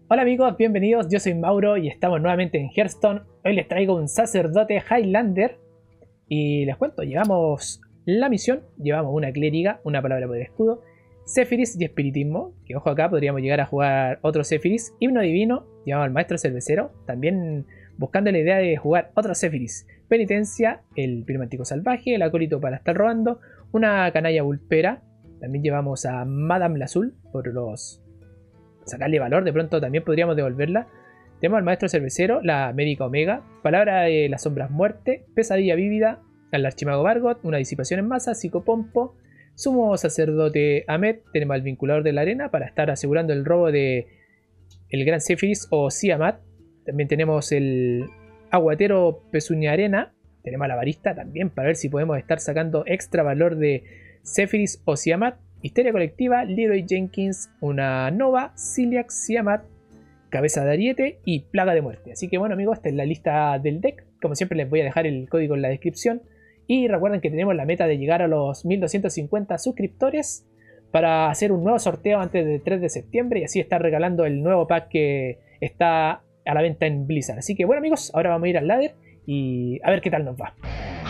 Hola amigos, bienvenidos, yo soy Mauro y estamos nuevamente en Hearthstone. Hoy les traigo un sacerdote Highlander y les cuento, llevamos la misión, llevamos una clériga, una palabra por el escudo, Sephiris y espiritismo, que ojo acá podríamos llegar a jugar otro Sephiris, himno divino, llevamos al maestro cervecero, también buscando la idea de jugar otro Sephiris, penitencia, el piromántico salvaje, el acólito para estar robando, una canalla vulpera, también llevamos a Madame Lazul por los... sacarle valor, de pronto también podríamos devolverla. Tenemos al maestro cervecero, la médica Omega, palabra de las sombras muerte, pesadilla vívida, al archimago Vargot, una disipación en masa, psicopompo, sumo sacerdote Ahmed, tenemos al vinculador de la arena para estar asegurando el robo de el gran Sephiris o Siamat. También tenemos el aguatero pezuña arena, tenemos a la barista también para ver si podemos estar sacando extra valor de Sephiris o Siamat. Histeria colectiva, Leroy Jenkins, una Nova, Ciliax, Siamat, cabeza de ariete y plaga de muerte. Así que bueno amigos, esta es la lista del deck. Como siempre les voy a dejar el código en la descripción. Y recuerden que tenemos la meta de llegar a los 1250 suscriptores para hacer un nuevo sorteo antes del 3 de septiembre y así estar regalando el nuevo pack que está a la venta en Blizzard. Así que bueno amigos, ahora vamos a ir al ladder y a ver qué tal nos va.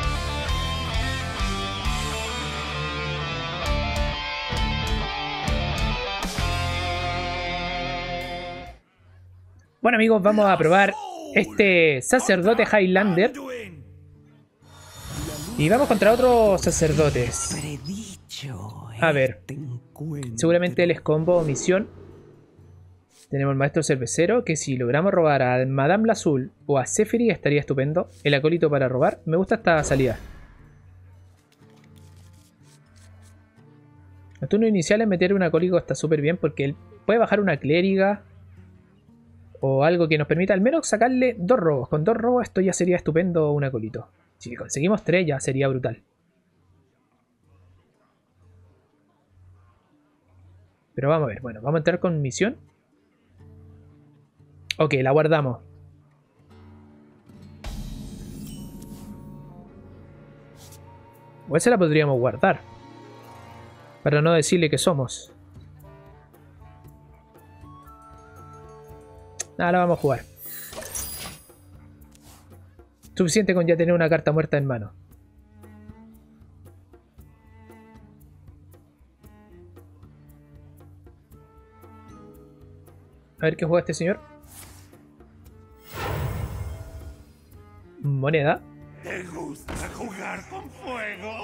Bueno amigos, vamos a probar este sacerdote Highlander. Y vamos contra otros sacerdotes. A ver, seguramente él es combo o misión. Tenemos el maestro cervecero, que si logramos robar a Madame Lazul o a Sephiris estaría estupendo. El acólito para robar, me gusta esta salida. El turno inicial en meter un acólito está súper bien porque él puede bajar una clériga o algo que nos permita al menos sacarle 2 robos. Con 2 robos esto ya sería estupendo un acólito. Si conseguimos 3 ya sería brutal. Pero vamos a ver, bueno, vamos a entrar con misión. Ok, la guardamos. O esa la podríamos guardar para no decirle que somos. Nada, la vamos a jugar. Suficiente con ya tener una carta muerta en mano. A ver qué juega este señor. Moneda. ¿Te gusta jugar con fuego?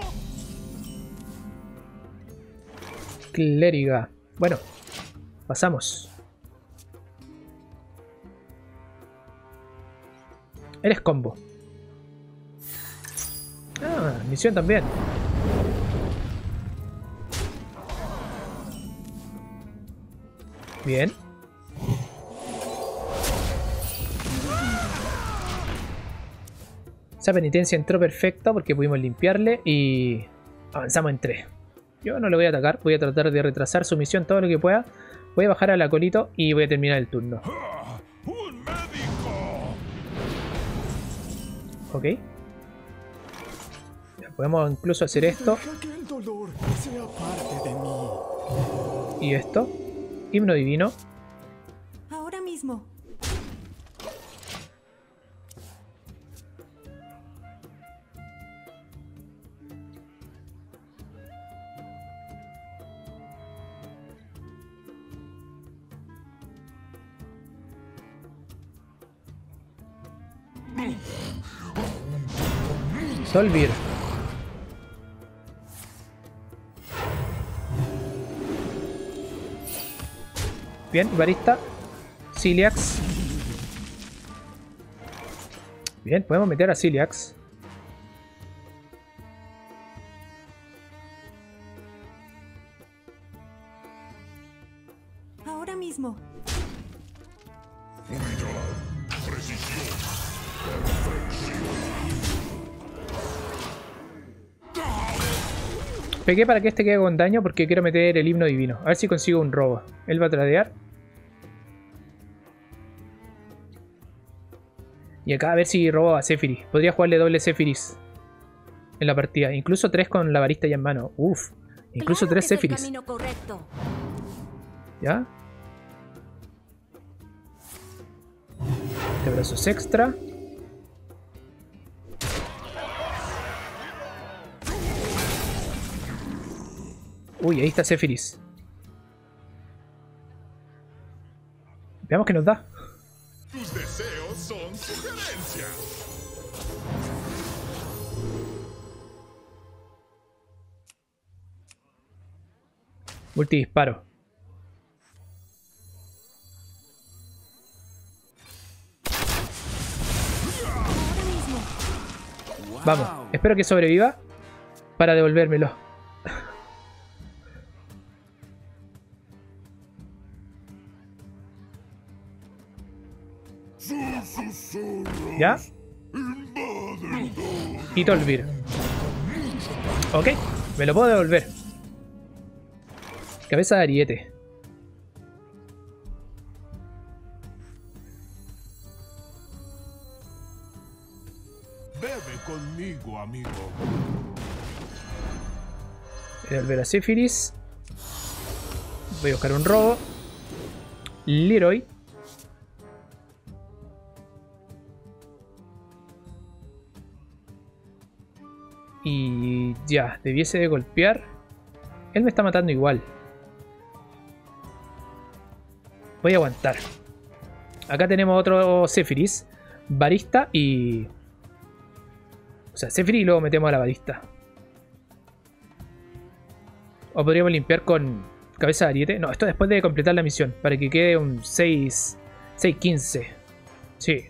Clériga. Bueno, pasamos. Eres combo. Ah, misión también. Bien. Esa penitencia entró perfecta porque pudimos limpiarle y avanzamos en 3. Yo no le voy a atacar, voy a tratar de retrasar su misión todo lo que pueda. Voy a bajar al acolito y voy a terminar el turno. ¡Un médico! Ok. Ya, podemos incluso hacer esto. Deja que el dolor sea parte de mí. Y esto. Himno divino. Ahora mismo. Solvir. Bien, barista. Ciliax. Bien, podemos meter a Ciliax. Ahora mismo. Pegué para que este quede con daño porque quiero meter el himno divino. A ver si consigo un robo. Él va a tradear. Y acá a ver si robo a Sephiris. Podría jugarle doble Sephiris en la partida. Incluso 3 con la barista ya en mano. Uff. Incluso 3 Sephiris. ¿Ya? Antebrazos extra. Uy, ahí está Sephiris. Veamos qué nos da. Tus deseos son sugerencias. Multidisparo. Ahora mismo. Vamos, espero que sobreviva para devolvérmelo. ¿Ya? Y Tolvir. Ok, me lo puedo devolver. Cabeza de ariete. Bebe conmigo, amigo. Voy a devolver a Sephiris. Voy a buscar un robo. Leroy. Y ya, debiese de golpear. Él me está matando igual. Voy a aguantar. Acá tenemos otro Sephiris. Barista y... O sea, Sephiris y luego metemos a la barista. O podríamos limpiar con cabeza de ariete. No, esto después de completar la misión. Para que quede un 6-15. Sí.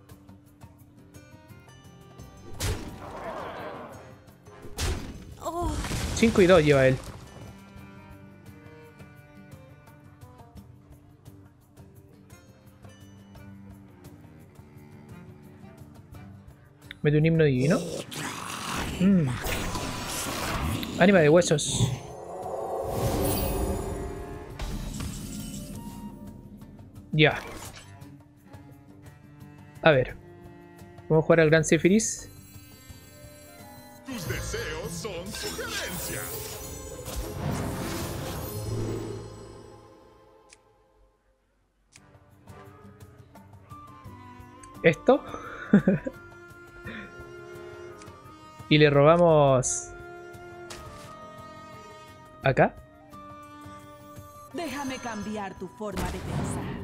Oh, 5 y 2 lleva él. Mete un himno divino. Ánima de huesos. Ya. A ver. Vamos a jugar al Gran Sephiris. Tus deseos son sugerencias. Esto. Y le robamos... Acá. Déjame cambiar tu forma de pensar.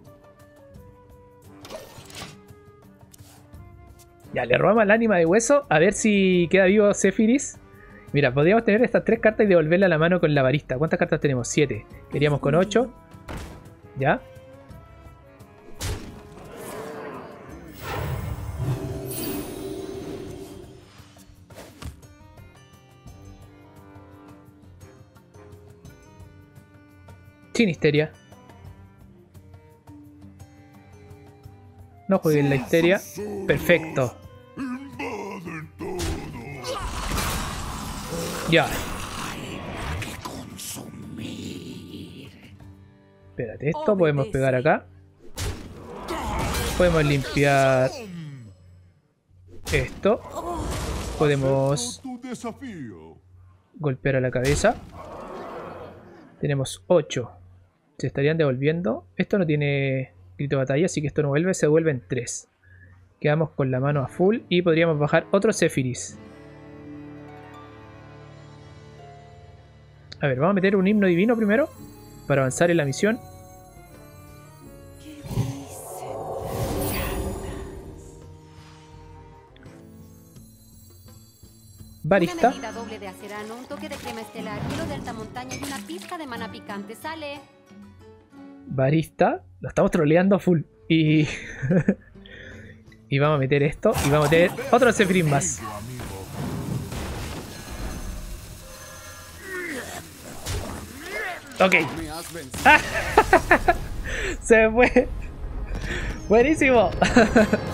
Ya, le robamos el ánima de hueso. A ver si queda vivo Sephiris. Mira, podríamos tener estas 3 cartas y devolverla a la mano con la barista. ¿Cuántas cartas tenemos? 7. Queríamos con 8. Ya. Sin histeria. No jueguen la histeria. Perfecto. Ya. Espérate, esto podemos pegar acá. Podemos limpiar esto. Podemos Tu desafío. golpear a la cabeza. Tenemos 8. Se estarían devolviendo. Esto no tiene grito de batalla, así que esto no vuelve. Se devuelven 3. Quedamos con la mano a full y podríamos bajar otro Sephiris. A ver, vamos a meter un himno divino primero para avanzar en la misión. ¿qué dicen? Barista. Una medida doble de acerano, un toque de crema estelar, hielo de alta montaña y una pizca de maná picante. ¡Sale! Barista. Lo estamos troleando a full. Y... y vamos a meter esto. Y vamos a meter otro Sephiris más. Ok. Me has vencido. Se fue. Buenísimo.